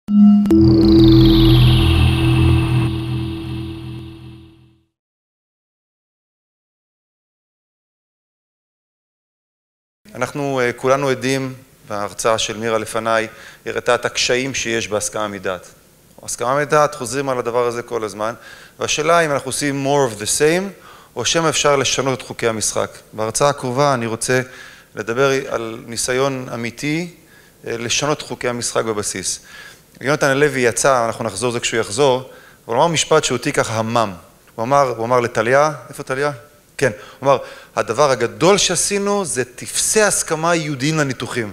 אנחנו כולנו עדים בהרצאה של מירה לפניי, הראתה את הקשיים שיש בהסכמה מדעת. הסכמה מדעת, חוזרים על הדבר הזה כל הזמן, והשאלה אם אנחנו עושים more of the same, או שמא אפשר לשנות את חוקי המשחק. בהרצאה הקרובה אני רוצה לדבר על ניסיון אמיתי לשנות את חוקי המשחק בבסיס. יונתן הלוי יצא, אנחנו נחזור זה כשהוא יחזור, אבל הוא אמר משפט שאותי ככה המם. הוא אמר לטליה, איפה טליה? כן, הוא אמר, הדבר הגדול שעשינו זה תפסי הסכמה יהודיים לניתוחים.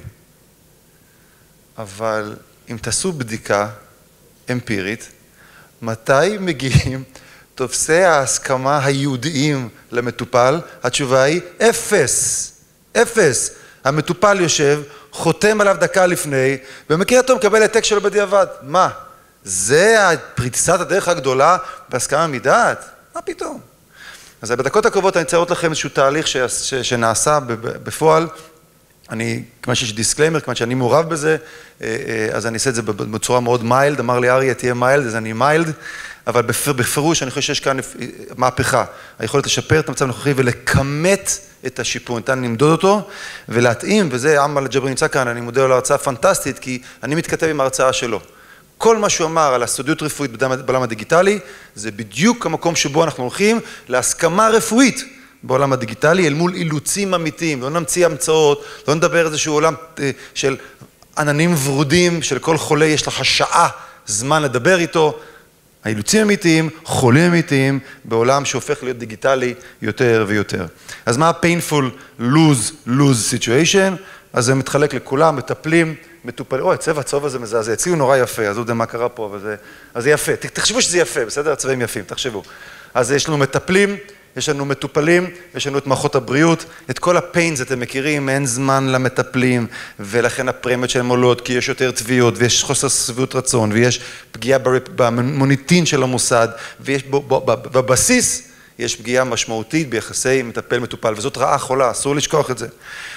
אבל אם תעשו בדיקה אמפירית, מתי מגיעים תופסי ההסכמה היהודיים למטופל? התשובה היא אפס. אפס. המטופל יושב, חותם עליו דקה לפני, ומכיר אותו מקבל העתק שלו בדיעבד. מה? זה פריצת הדרך הגדולה בהסכמה מדעת? מה פתאום? אז בדקות הקרובות אני רוצה לראות לכם איזשהו תהליך שנעשה בפועל. כיוון שיש דיסקליימר, כיוון שאני מעורב בזה, אז אני אעשה את זה בצורה מאוד מיילד. אמר לי אריה, תהיה מיילד, אז אני מיילד, אבל בפירוש אני חושב שיש כאן מהפכה. היכולת לשפר את המצב הנוכחי ולכמת את השיפור, ניתן למדוד אותו ולהתאים, וזה עמל ג'ברי נמצא כאן, אני מודה לו להרצאה פנטסטית, כי אני מתכתב עם ההרצאה שלו. כל מה שהוא אמר על הסודיות רפואית בעולם הדיגיטלי, זה בדיוק המקום שבו אנחנו הולכים להסכמה רפואית בעולם הדיגיטלי, אל מול אילוצים אמיתיים. לא נמציא המצאות, לא נדבר איזשהו עולם של עננים ורודים, שלכל חולה יש לך שעה זמן לדבר איתו. האילוצים אמיתיים, חולים אמיתיים, בעולם שהופך להיות דיגיטלי יותר ויותר. אז מה ה-painful lose situation? אז זה מתחלק לכולם, מטפלים, מטופלים. אוי, צבע הצהוב הזה מזעזע, אצלי הוא נורא יפה, אז לא יודע מה קרה פה, אבל זה יפה. תחשבו שזה יפה, בסדר? הצבעים יפים, תחשבו. אז יש לנו מטפלים, יש לנו מטופלים, יש לנו את מערכות הבריאות, את כל הפיינס אתם מכירים, אין זמן למטפלים, ולכן הפרמיות שלהם עולות, כי יש יותר תביעות, ויש חוסר סביבות רצון, ויש פגיעה במוניטין של המוסד, ויש בבסיס, יש פגיעה משמעותית ביחסי מטפל-מטופל, וזאת רעה חולה, אסור לשכוח את זה.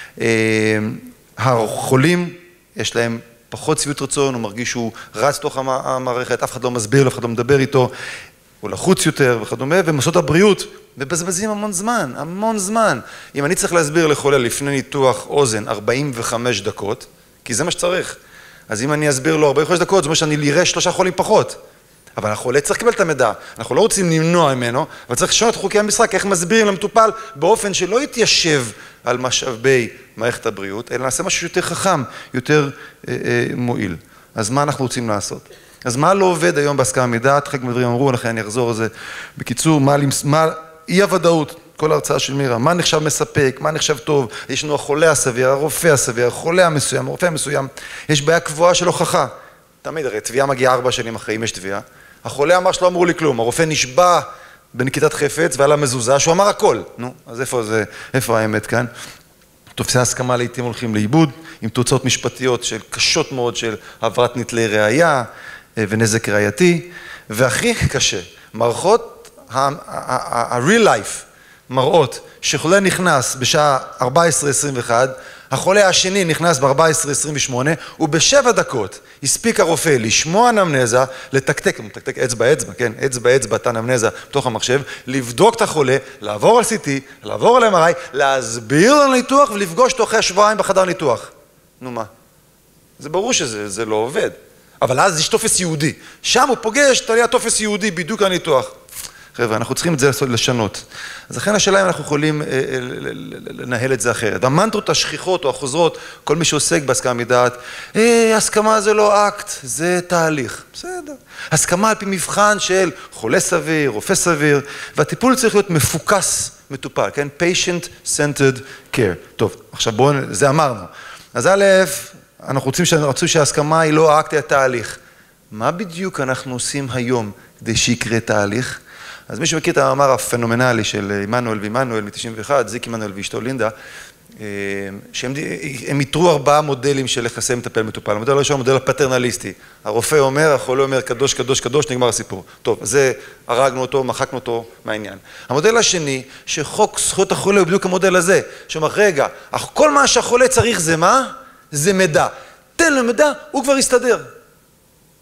החולים, יש להם פחות סביבות רצון, הוא מרגיש שהוא רץ תוך המערכת, אף אחד לא מסביר לו, אף אחד לא מדבר איתו, הוא לחוץ יותר וכדומה, ומוסדות הבריאות מבזבזים המון זמן. אם אני צריך להסביר לחולה לפני ניתוח אוזן 45 דקות, כי זה מה שצריך. אז אם אני אסביר לו 45 דקות, זאת אומרת שאני אראה 3 חולים פחות. אבל החולה צריך לקבל את המידע. אנחנו לא רוצים למנוע ממנו, אבל צריך לשנות את חוקי המשחק, איך מסבירים למטופל באופן שלא יתיישב על משאבי מערכת הבריאות, אלא נעשה משהו יותר חכם, יותר מועיל. אז מה אנחנו רוצים לעשות? אז מה לא עובד היום בהסכמה מדעת? חלק מהדברים אמרו, לכן אני אחזור על זה. בקיצור, מה אי הוודאות, כל ההרצאה של מירה, מה נחשב מספק, מה נחשב טוב, יש לנו החולה הסביר, הרופא הסביר, החולה המסוים, הרופא המסוים, יש בעיה קבועה של הוכחה. תמיד, הרי תביעה מגיעה 4 שנים אחרי, אם יש תביעה. החולה אמר שלא אמרו לי כלום, הרופא נשבע בנקיטת חפץ ועל המזוזה, שהוא אמר הכל. נו, אז איפה האמת כאן? תופסי ההסכמה לעתים הולכים לאיבוד, עם תוצאות משפטיות של קשות מאוד של העברת נטלי ראייה ונזק ראייתי, והכי קשה, מערכות ה-real life מראות שחולה נכנס בשעה 14:21, החולה השני נכנס ב-14:28, וב7 דקות הספיק הרופא לשמוע אנמנזה, לתקתק אצבע, כן, אצבע את האנמנזה בתוך המחשב, לבדוק את החולה, לעבור על CT, לעבור על MRI, להסביר על ניתוח ולפגוש תוך שבועיים בחדר ניתוח. נו מה? זה ברור שזה לא עובד. אבל אז יש טופס יהודי. שם הוא פוגש, תהיה טופס יהודי בדיוק הניתוח. חבר'ה, אנחנו צריכים את זה לשנות. אז לכן השאלה אם אנחנו יכולים לנהל את זה אחרת. המנטרות השכיחות או החוזרות, כל מי שעוסק בהסכמה מדעת, הסכמה זה לא אקט, זה תהליך. בסדר. הסכמה על פי מבחן של חולה סביר, רופא סביר, והטיפול צריך להיות מפוקס מטופל, כן? patient-centered care. טוב, עכשיו בואו, זה אמרנו. אז א', אנחנו רוצים שההסכמה היא לא האקט, היא התהליך. מה בדיוק אנחנו עושים היום כדי שיקרה תהליך? אז מי שמכיר את המאמר הפנומנלי של עמנואל ועמנואל מ-91, זיק עמנואל ואשתו לינדה, שהם יתרו 4 מודלים של יחסי מטפל מטופל. המודל הראשון, המודל הפטרנליסטי. הרופא אומר, החולה אומר, קדוש, קדוש, קדוש, נגמר הסיפור. טוב, זה הרגנו אותו, מחקנו אותו מהעניין. המודל השני, שחוק זכויות החולה הוא בדיוק המודל הזה, שאומר, רגע, כל מה שהחולה צריך זה מה? זה מידע. תן לו מידע, הוא כבר יסתדר.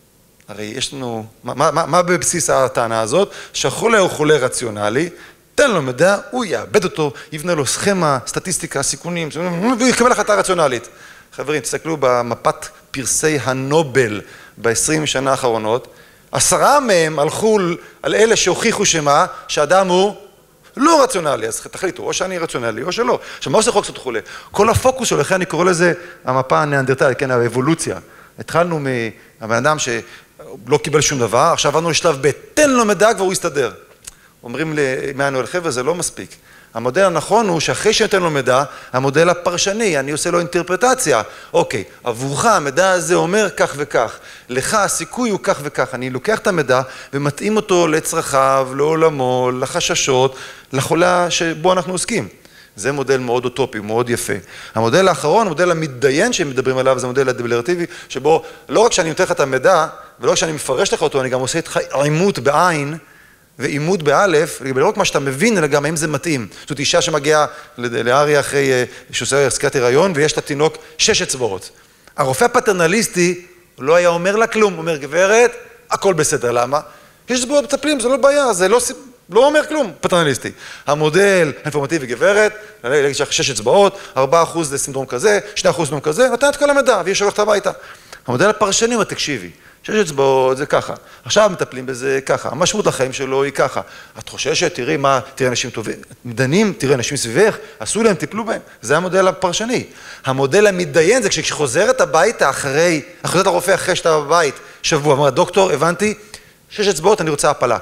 הרי יש לנו, מה בבסיס הטענה הזאת? שהחולה הוא חולה רציונלי, תן לו מידע, הוא יאבד אותו, יבנה לו סכמה, סטטיסטיקה, סיכונים, והוא יקבל החלטה רציונלית. חברים, תסתכלו במפת פרסי הנובל ב-20 שנה האחרונות, 10 מהם הלכו על אלה שהוכיחו שמה, שאדם הוא לא רציונלי, אז תחליטו, או שאני רציונלי או שלא. עכשיו, מה עושה חוק זכויות החולה? כל הפוקוס שלו, לכן אני קורא לזה המפה הנאנדרטלית, כן, האבולוציה. התחלנו מהבן אדם שלא קיבל שום דבר, עכשיו עברנו לשלב ב', תן לו מידע כבר הוא יסתדר. אומרים למענו אל חבר'ה, זה לא מספיק. המודל הנכון הוא שאחרי שנותן לו מידע, המודל הפרשני, אני עושה לו אינטרפרטציה. אוקיי, עבורך המידע הזה אומר כך וכך, לך הסיכוי הוא כך וכך. אני לוקח את המידע ומתאים אותו לצרכיו, לעולמו, לחששות, לחולה שבו אנחנו עוסקים. זה מודל מאוד אוטופי, מאוד יפה. המודל האחרון, המודל המתדיין שהם מדברים עליו, זה המודל הדקלרטיבי, שבו לא רק שאני נותן לך את המידע, ולא רק שאני מפרש לך אותו, אני גם עושה איתך עימות בעין, ועימות באלף, לא רק מה שאתה מבין, אלא גם האם זה מתאים. זאת אישה שמגיעה לאריה אחרי שעושה עסקת הריון, ויש לה תינוק 6 אצבעות. הרופא הפטרנליסטי לא היה אומר לה כלום, הוא אומר, גברת, הכל בסדר, למה? 6 אצבעות מטפלים, זה לא בעיה, זה לא אומר כלום, פטרנליסטי. המודל האינפורמטיבי, גברת, להגיד לך 6 אצבעות, 4% זה סינדרום כזה, 2% סינדרום כזה, נתן את כל המידע, והיא שולחת הביתה. המודל הפרשני הוא תקשיבי. 6 אצבעות זה ככה, עכשיו מטפלים בזה ככה, המשמעות לחיים שלו היא ככה. את חוששת, תראי מה, תראי אנשים טובים, מדענים, תראי אנשים סביבך, עשו להם, טיפלו בהם, זה המודל הפרשני. המודל המתדיין זה כשחוזרת הביתה אחרי, חוזרת הרופא אחרי שאתה בבית, שבוע, אמרה, דוקטור, הבנתי, 6 אצבעות, אני רוצה הפלה.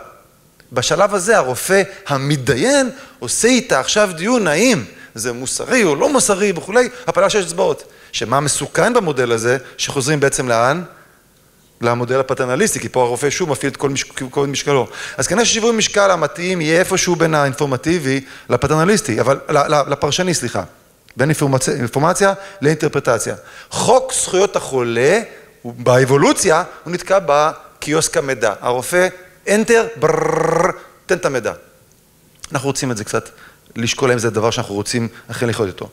בשלב הזה הרופא המתדיין עושה איתה עכשיו דיון האם זה מוסרי או לא מוסרי וכולי, הפלה 6 אצבעות. שמה מסוכן במודל הזה, שחוזרים בעצם לאן? למודל הפטרנליסטי, כי פה הרופא שוב מפעיל את כל משקלו. אז כנראה ששיווי משקל המתאים יהיה איפשהו בין האינפורמטיבי לפטרנליסטי, אבל לפרשני, סליחה. בין אינפורמציה לאינטרפרטציה. חוק זכויות החולה, באבולוציה, הוא נתקע בקיוסק המידע. הרופא, אנטר, ברררר, תן את המידע. אנחנו רוצים את זה קצת, לשקול אם זה דבר שאנחנו רוצים אחרי לחיות איתו.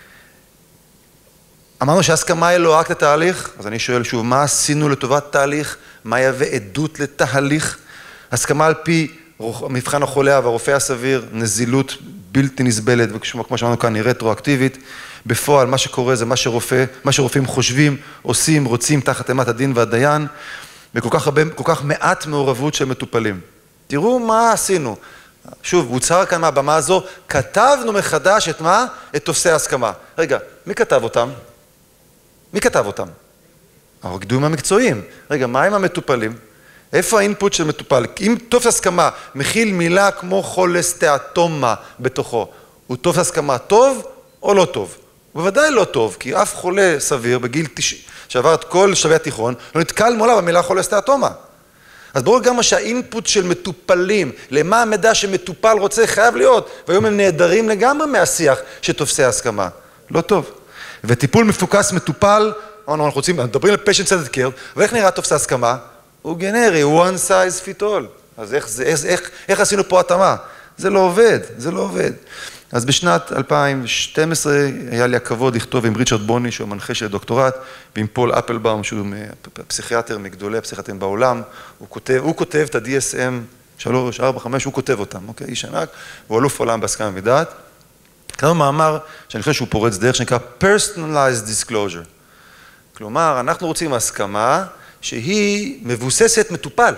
אמרנו שההסכמה היא לא רק לתהליך, אז אני שואל שוב, מה עשינו לטובת תהליך? מה יהווה עדות לתהליך? הסכמה על פי מבחן החולה והרופא הסביר, נזילות בלתי נסבלת, וכמו שאמרנו כאן, היא רטרואקטיבית. בפועל, מה שקורה זה מה שרופאים חושבים, עושים, רוצים תחת אימת הדין והדיין, וכל כך מעט מעורבות של מטופלים. תראו מה עשינו. שוב, הוצהר כאן מהבמה הזו, כתבנו מחדש את מה? את טופסי ההסכמה. רגע, מי כתב אותם? מי כתב אותם? הרוקדים המקצועיים. רגע, מה עם המטופלים? איפה האינפוט של מטופל? אם טופס הסכמה מכיל מילה כמו חולסטאטומה בתוכו, הוא טופס הסכמה טוב או לא טוב? בוודאי לא טוב, כי אף חולה סביר בגיל 90, שעבר את כל שלבי התיכון, לא נתקל מולה במילה חולסטאטומה. אז ברור גם מה שהאינפוט של מטופלים, למה המידע שמטופל רוצה חייב להיות, והיום הם נהדרים לגמרי מהשיח של טופסי ההסכמה. לא טוב. וטיפול מפוקס מטופל, אנחנו רוצים, מדברים על patient centered care, ואיך נראה טופס ההסכמה? הוא גנרי, one size fit all. אז איך עשינו פה התאמה? זה לא עובד, זה לא עובד. אז בשנת 2012 היה לי הכבוד לכתוב עם ריצ'רד בוני, שהוא מנחה של דוקטורט, ועם פול אפלבאום, שהוא פסיכיאטר מגדולי הפסיכיאטרים בעולם, הוא כותב את ה-DSM 3, 4, 5, הוא כותב אותם, אוקיי? איש ענק, והוא אלוף עולם בהסכמה מדעת. כתב מאמר שאני חושב שהוא פורץ דרך, שנקרא Personalized Disclosure. כלומר, אנחנו רוצים הסכמה שהיא מבוססת מטופל.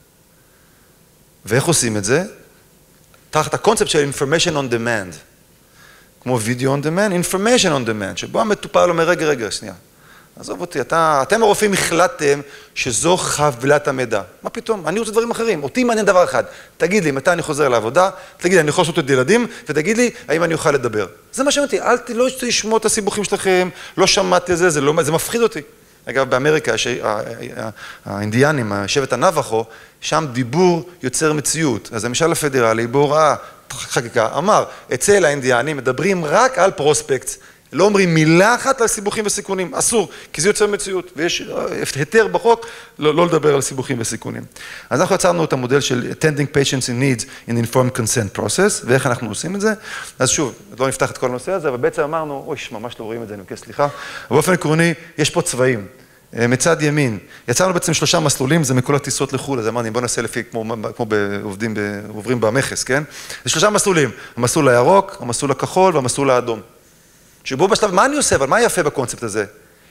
ואיך עושים את זה? תחת הקונספט של Information on Demand. כמו Video on Demand, Information on Demand, שבו המטופל אומר, רגע, שנייה. עזוב אותי, אתם הרופאים החלטתם שזו חבילת המידע. מה פתאום? אני רוצה דברים אחרים. אותי מעניין דבר אחד. תגיד לי, מתי אני חוזר לעבודה? תגיד לי, אני יכול לעשות את ילדים? ותגיד לי, האם אני אוכל לדבר? זה מה שאמרתי, לא תשמעו את הסיבוכים שלכם, לא שמעתי את זה, זה מפחיד אותי. אגב, באמריקה, האינדיאנים, שבט הנבחו, שם דיבור יוצר מציאות. אז הממשל הפדרלי, בהוראה חקיקה, אמר, אצל האינדיאנים מדברים רק על פרוספקט, לא אומרים מילה אחת על סיבוכים וסיכונים, אסור, כי זה יוצר מציאות, ויש היתר בחוק לא לדבר על סיבוכים וסיכונים. אז אנחנו יצרנו את המודל של attending patients in needs in informed consent process, ואיך אנחנו עושים את זה. אז שוב, לא נפתח את כל הנושא הזה, אבל בעצם אמרנו, אוי, ממש לא רואים את זה, אני מבקש סליחה, אבל באופן עקרוני, יש פה צבעים. מצד ימין, יצרנו בעצם 3 מסלולים, זה מכל הטיסות לחו"ל, אז אמרתי, בוא נעשה לפי, כמו עוברים במכס, כן? זה 3 מסלולים, המסלול הירוק, המסלול הכחול והמסלול האדום. שבו בשלב, מה אני עושה? אבל מה יפה בקונספט הזה?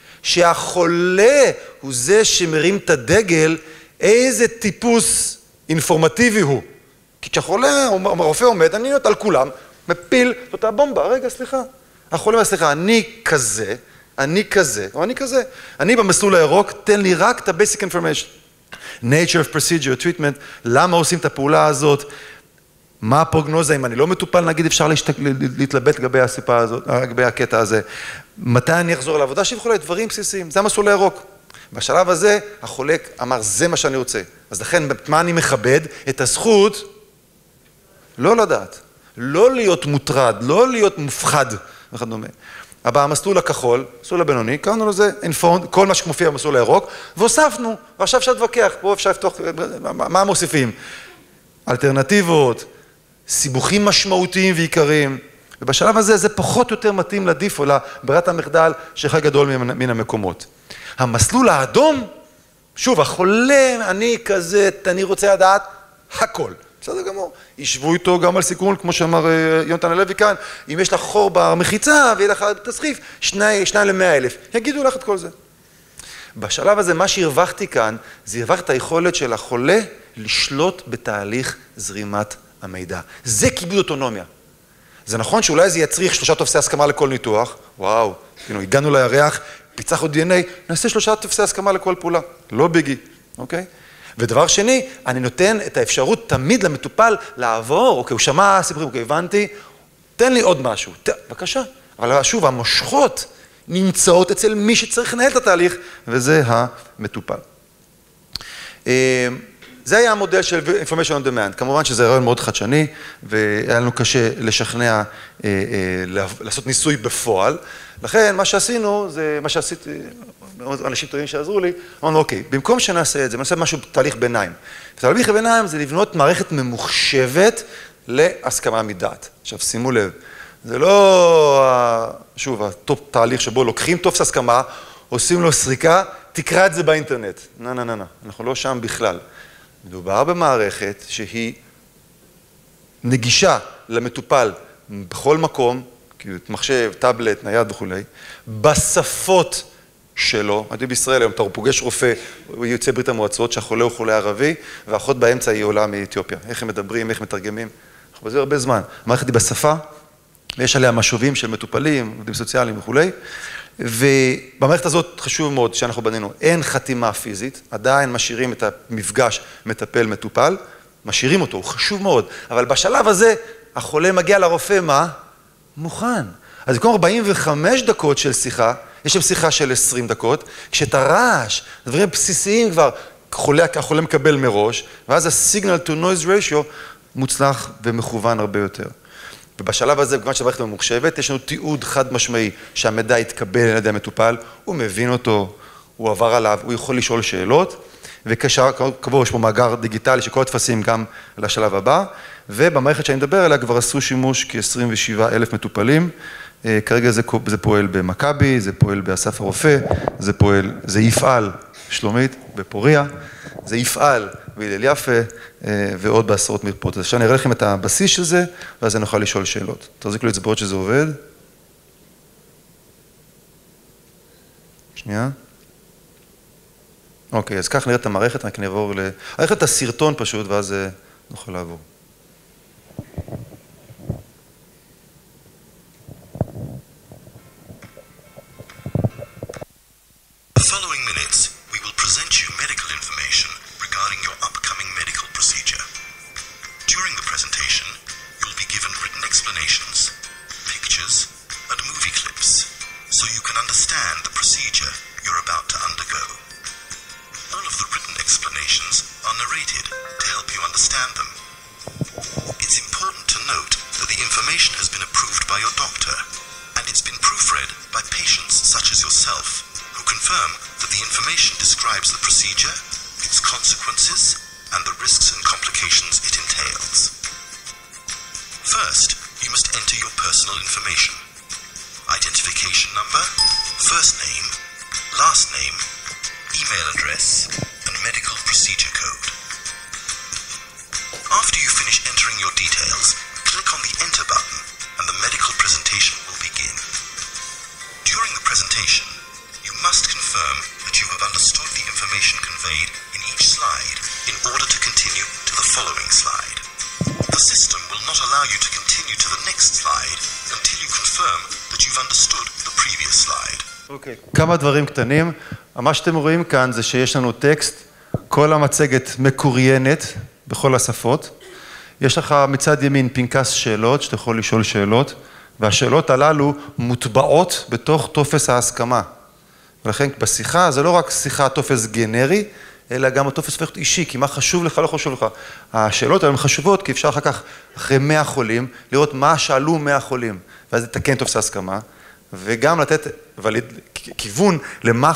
שהחולה הוא זה שמרים את הדגל, איזה טיפוס אינפורמטיבי הוא. כי כשהחולה, הרופא עומד, אני נותן על כולם, מפיל אותה בומבה, רגע, סליחה. החולה אומר, סליחה, אני כזה, או אני כזה. אני במסלול הירוק, תן לי רק את ה-basic information. nature of procedure, treatment, למה עושים את הפעולה הזאת, מה הפרוגנוזה, אם אני לא מטופל, נגיד אפשר להתלבט לגבי הסיפה הזאת, לגבי הקטע הזה. מתי אני אחזור לעבודה? שיבחו לי דברים בסיסיים, זה המסלול הירוק. בשלב הזה, החולה אמר, זה מה שאני רוצה. אז לכן, מה אני מכבד? את הזכות לא לדעת, לא להיות מוטרד, לא להיות מופחד, וכדומה. הבא, המסלול הכחול, המסלול הבינוני, קראנו לזה informed, כל מה שמופיע במסלול הירוק, והוספנו, ועכשיו אפשר להתווכח, פה אפשר לפתוח, מה מוסיפים? אלטרנטיבות, סיבוכים משמעותיים ועיקריים, ובשלב הזה זה פחות או יותר מתאים לדיפו, לברירת המחדל שחלק גדול מן המקומות. המסלול האדום, שוב, החולה, אני כזה, אני רוצה לדעת הכל. בסדר גמור, ישבו איתו גם על סיכון, כמו שאמר יונתן הלוי כאן, אם יש לך חור במחיצה ויהיה לך תסחיף, 2 ל-100,000, יגידו לך את כל זה. בשלב הזה, מה שהרווחתי כאן, זה הרווחת את היכולת של החולה לשלוט בתהליך זרימת המידע. זה כיבוד אוטונומיה. זה נכון שאולי זה יצריך 3 טופסי הסכמה לכל ניתוח, וואו, הגענו לירח, פיצחנו DNA, נעשה 3 טופסי הסכמה לכל פעולה, לא ביגי, אוקיי? ודבר שני, אני נותן את האפשרות תמיד למטופל לעבור, אוקיי, הוא שמע סיפורים, אוקיי, הבנתי, תן לי עוד משהו, בבקשה. אבל שוב, המושכות נמצאות אצל מי שצריך לנהל את התהליך, וזה המטופל. זה היה המודל של Information on Demand. כמובן שזה רעיון מאוד חדשני, והיה לנו קשה לשכנע, לעשות ניסוי בפועל. לכן, מה שעשינו, זה מה שעשיתי, אנשים טובים שעזרו לי, אמרנו, אוקיי, במקום שנעשה את זה, נעשה משהו תהליך ביניים. תהליך ביניים זה לבנות מערכת ממוחשבת להסכמה מדעת. עכשיו, שימו לב, זה לא, שוב, התהליך שבו לוקחים טופס הסכמה, עושים לו סריקה, תקרא את זה באינטרנט. לא, אנחנו לא שם בכלל. מדובר במערכת שהיא נגישה למטופל בכל מקום, מחשב, טאבלט, נייד וכו', בשפות שלו. הייתי בישראל היום, אתה פוגש רופא, הוא יוצא ברית המועצות, שהחולה הוא חולה ערבי, והאחות באמצע היא עולה מאתיופיה. איך הם מדברים, איך מתרגמים. אנחנו בזה הרבה זמן. המערכת היא בשפה, ויש עליה משובים של מטופלים, עובדים סוציאליים וכו'. ובמערכת הזאת חשוב מאוד שאנחנו בנינו, אין חתימה פיזית, עדיין משאירים את המפגש מטפל-מטופל, משאירים אותו, הוא חשוב מאוד, אבל בשלב הזה החולה מגיע לרופא, מה? מוכן. אז במקום 45 דקות של שיחה, יש שם שיחה של 20 דקות, כשאת הרעש, דברים בסיסיים כבר, החולה מקבל מראש, ואז ה-signal to noise ratio מוצלח ומכוון הרבה יותר. ובשלב הזה, בגלל שהמערכת ממוחשבת, יש לנו תיעוד חד משמעי שהמידע יתקבל על ידי המטופל, הוא מבין אותו, הוא עבר עליו, הוא יכול לשאול שאלות, וכבר יש פה מאגר דיגיטלי שכל התפסים גם לשלב הבא, ובמערכת שאני מדבר עליה כבר עשו שימוש כ-27,000 מטופלים, כרגע זה פועל במכבי, זה פועל באסף הרופא, זה יפעל, שלומית, בפוריה, זה יפעל בהלל יפה, ועוד בעשרות מרפאות. אז עכשיו אני אראה לכם את הבסיס של זה, ואז אני אוכל לשאול שאלות. תחזיקו לי את זה ברות שזה עובד. שנייה. אוקיי, אז כך נראה את המערכת, רק נעבור ל... אני אראה את הסרטון פשוט, ואז נוכל לעבור. email address, and medical procedure code. After you finish entering your details, click on the Enter button and the medical presentation will begin. During the presentation, you must confirm that you have understood the information conveyed in each slide in order to continue to the following slide. The system will not allow you to continue to the next slide until you confirm that you've understood the previous slide. אוקיי, כמה דברים קטנים. מה שאתם רואים כאן זה שיש לנו טקסט, כל המצגת מקוריינת בכל השפות. יש לך מצד ימין פנקס שאלות, שאתה יכול לשאול שאלות, והשאלות הללו מוטבעות בתוך טופס ההסכמה. ולכן בשיחה זה לא רק שיחה טופס גנרי, אלא גם הטופס הופך אישי, כי מה חשוב לך, לא חשוב לך. השאלות האלה הן חשובות, כי אפשר אחר כך, אחרי 100 חולים, לראות מה שאלו 100 חולים, ואז לתקן טופס ההסכמה, וגם לתת כיוון למה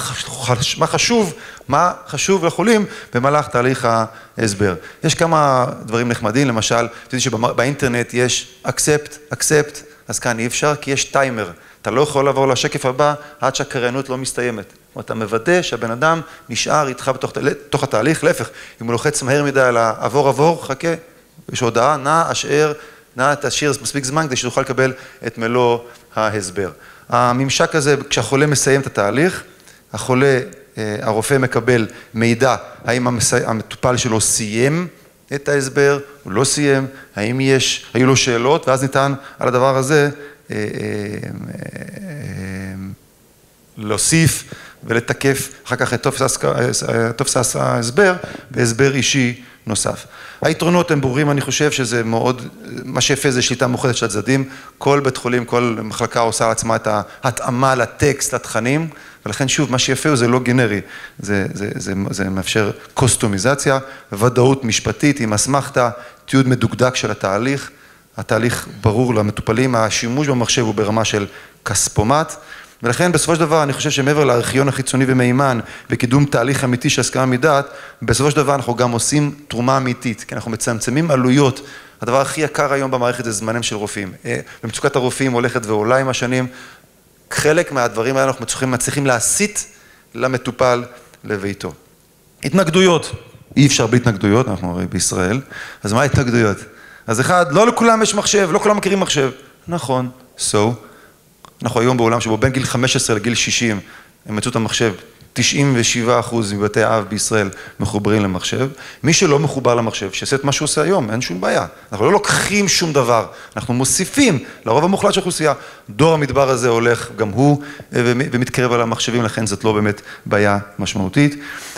חשוב לחולים במהלך תהליך ההסבר. יש כמה דברים נחמדים, למשל, אתה יודע שבאינטרנט יש accept, אז כאן אי אפשר, כי יש טיימר. אתה לא יכול לעבור לשקף הבא עד שהקריינות לא מסתיימת. אתה מוודא שהבן אדם נשאר איתך בתוך התהליך, להפך, אם הוא לוחץ מהר מדי על העבור, חכה, יש הודעה, נא תשאיר מספיק זמן כדי שתוכל לקבל את מלוא ההסבר. הממשק הזה, כשהחולה מסיים את התהליך, הרופא מקבל מידע, האם המטופל שלו סיים את ההסבר, הוא לא סיים, האם היו לו שאלות, ואז ניתן על הדבר הזה להוסיף ולתקף אחר כך את טופס ההסבר בהסבר אישי נוסף. היתרונות הם ברורים, אני חושב שזה מאוד, מה שיפה זה שליטה מאוחדת של הצדדים, כל בית חולים, כל מחלקה עושה על עצמה את ההתאמה לטקסט, לתכנים, ולכן שוב, מה שיפה הוא זה לא גנרי, זה מאפשר קוסטומיזציה, ודאות משפטית עם אסמכתה, תיעוד מדוקדק של התהליך ברור למטופלים, השימוש במחשב הוא ברמה של כספומט, ולכן בסופו של דבר אני חושב שמעבר לארכיון החיצוני ומימן וקידום תהליך אמיתי של הסכמה מדעת, בסופו של דבר אנחנו גם עושים תרומה אמיתית, כי אנחנו מצמצמים עלויות. הדבר הכי יקר היום במערכת זה זמנים של רופאים. במצוקת הרופאים הולכת ועולה עם השנים, חלק מהדברים האלה אנחנו מצליחים להסיט למטופל לביתו. התנגדויות, אי אפשר בלי התנגדויות, אנחנו הרי בישראל, אז מה ההתנגדויות? אז אחד, לא לכולם יש מחשב, לא כולם מכירים מחשב. נכון, אנחנו היום בעולם שבו בין גיל 15 לגיל 60 הם מצאו את המחשב, 97% מבתי האב בישראל מחוברים למחשב. מי שלא מחובר למחשב, שיעשה את מה שהוא עושה היום, אין שום בעיה. אנחנו לא לוקחים שום דבר, אנחנו מוסיפים לרוב המוחלט של האוכלוסייה. דור המדבר הזה הולך גם הוא ומתקרב על המחשבים, לכן זאת לא באמת בעיה משמעותית.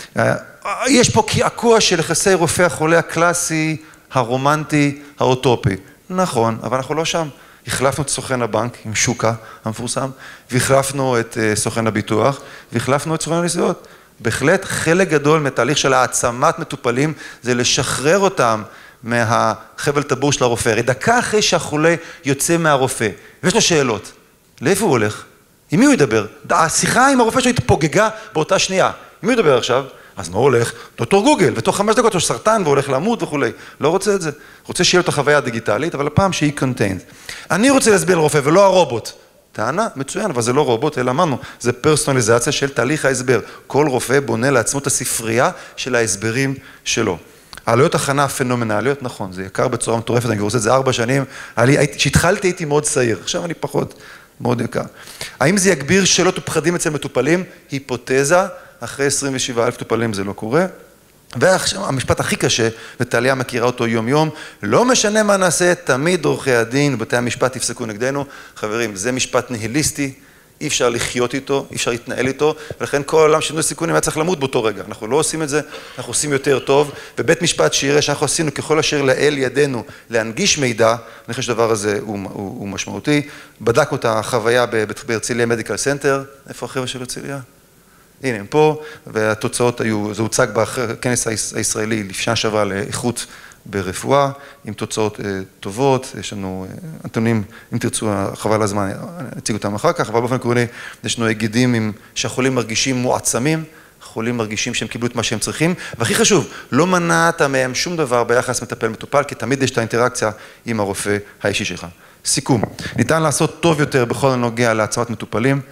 יש פה קעקוע של יחסי רופא החולה הקלאסי, הרומנטי, האוטופי. נכון, אבל אנחנו לא שם. החלפנו את סוכן הבנק עם שוקה המפורסם, והחלפנו את סוכן הביטוח, והחלפנו את סוכן הנסיעות. בהחלט חלק גדול מתהליך של העצמת מטופלים, זה לשחרר אותם מהחבל טבור של הרופא. הרי דקה אחרי שהחולה יוצא מהרופא, ויש לו שאלות, לאיפה הוא הולך? עם מי הוא ידבר? השיחה עם הרופא שלו התפוגגה באותה שנייה. עם מי הוא ידבר עכשיו? אז מה הוא הולך? דוקטור גוגל, ותוך 5 דקות יש סרטן והוא הולך למות וכולי. לא רוצה את זה. רוצה שיהיה לו את החוויה הדיגיטלית, אבל הפעם שהיא contained. אני רוצה להסביר לרופא ולא הרובוט. טענה, מצוין, אבל זה לא רובוט, אלא אמרנו, זה פרסונליזציה של תהליך ההסבר. כל רופא בונה לעצמו את הספרייה של ההסברים שלו. העלויות הכנה פנומנליות, נכון, זה יקר בצורה מטורפת, אני עושה את זה 4 שנים. כשהתחלתי הייתי מאוד צעיר, עכשיו אני פחות, מאוד יקר. האם זה יגביר שאלות ופחדים אצל מטופלים? היפותזה. אחרי 27,000 מטופלים זה לא קורה. והמשפט הכי קשה, וטליה מכירה אותו יום יום, לא משנה מה נעשה, תמיד עורכי הדין ובתי המשפט יפסקו נגדנו. חברים, זה משפט ניהיליסטי, אי אפשר לחיות איתו, אי אפשר להתנהל איתו, ולכן כל העולם שינוי סיכונים היה צריך למות באותו רגע. אנחנו לא עושים את זה, אנחנו עושים יותר טוב, ובית משפט שיראה שאנחנו עשינו ככל אשר לאל ידינו להנגיש מידע, אני חושב שהדבר הזה הוא משמעותי. בדקנו את החוויה בהרצליה מדיקל סנטר, איפה החבר'ה של הרצליה? הנה, הם פה, והתוצאות היו, זה הוצג בכנס הישראלי לפני שעברה לאיכות ברפואה, עם תוצאות טובות, יש לנו נתונים, אם תרצו, חבל הזמן, נציג אותם אחר כך, אבל באופן עקרוני, יש לנו היגדים שהחולים מרגישים מועצמים, חולים מרגישים שהם קיבלו את מה שהם צריכים, והכי חשוב, לא מנעת מהם שום דבר ביחס מטפל מטופל, כי תמיד יש את האינטראקציה עם הרופא האישי שלך. סיכום, ניתן לעשות טוב יותר בכל הנוגע להעצמת מטופלים,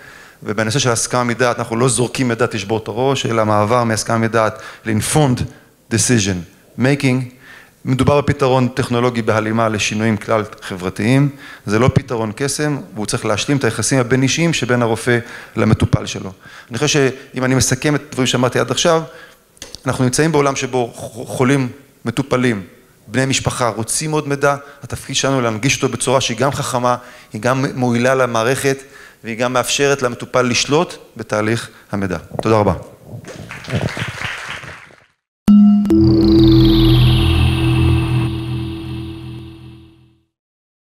ובנושא של הסכמה מדעת, אנחנו לא זורקים מדעת תשבור את הראש, אלא מעבר מהסכמה מדעת ל-informed decision making. מדובר בפתרון טכנולוגי בהלימה לשינויים כלל חברתיים, זה לא פתרון קסם, והוא צריך להשלים את היחסים הבין אישיים שבין הרופא למטופל שלו. אני חושב שאם אני מסכם את דברים שאמרתי עד עכשיו, אנחנו נמצאים בעולם שבו חולים, מטופלים, בני משפחה רוצים עוד מידע, התפקיד שלנו להנגיש אותו בצורה שהיא גם חכמה, היא גם מועילה למערכת, והיא גם מאפשרת למטופל לשלוט בתהליך המידע. תודה רבה.